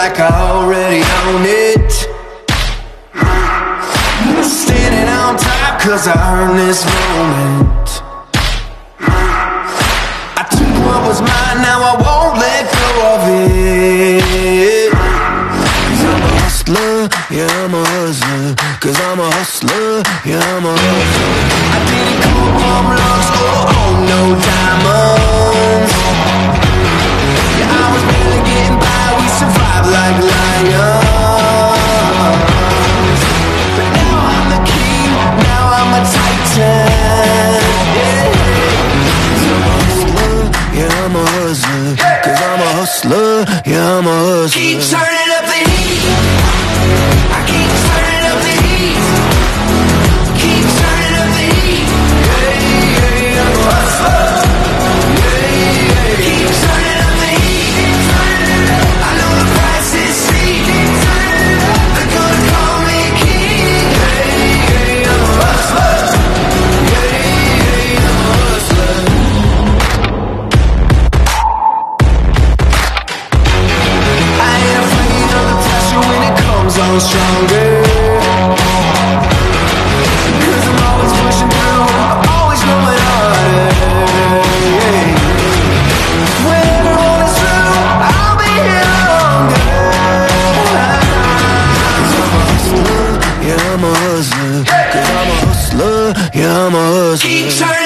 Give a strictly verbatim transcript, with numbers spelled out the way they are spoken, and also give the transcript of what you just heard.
like I already own it. Standing on top cause I earned this moment. I took what was mine, now I won't let go of it. Cause I'm a hustler, yeah I'm a hustler. Cause I'm a hustler, yeah I'm a hustler. I didn't come from looks or own no diamonds. Yeah, I was barely getting by, we survived like lions. But now I'm the king, now I'm a titan. Yeah, yeah I'm a hustler. Cause I'm a hustler, yeah I'm a hustler. Keep turning up the heat, I keep turning up the heat. Keep turning up the heat, yeah, yeah, I'm a hustler. Yeah, yeah, keep turning up the heat. I know the price is sweet. They're gonna call me king. Yeah, yeah, I'm a hustler. Yeah, yeah, I'm a hustler. I ain't afraid of the pressure when it comes on stronger. Cause I'm always pushing through, I'm always going harder. When everyone is through, I'll be here longer. Cause I'm a hustler, yeah I'm a hustler. Cause I'm a hustler, yeah I'm a hustler. Keep turning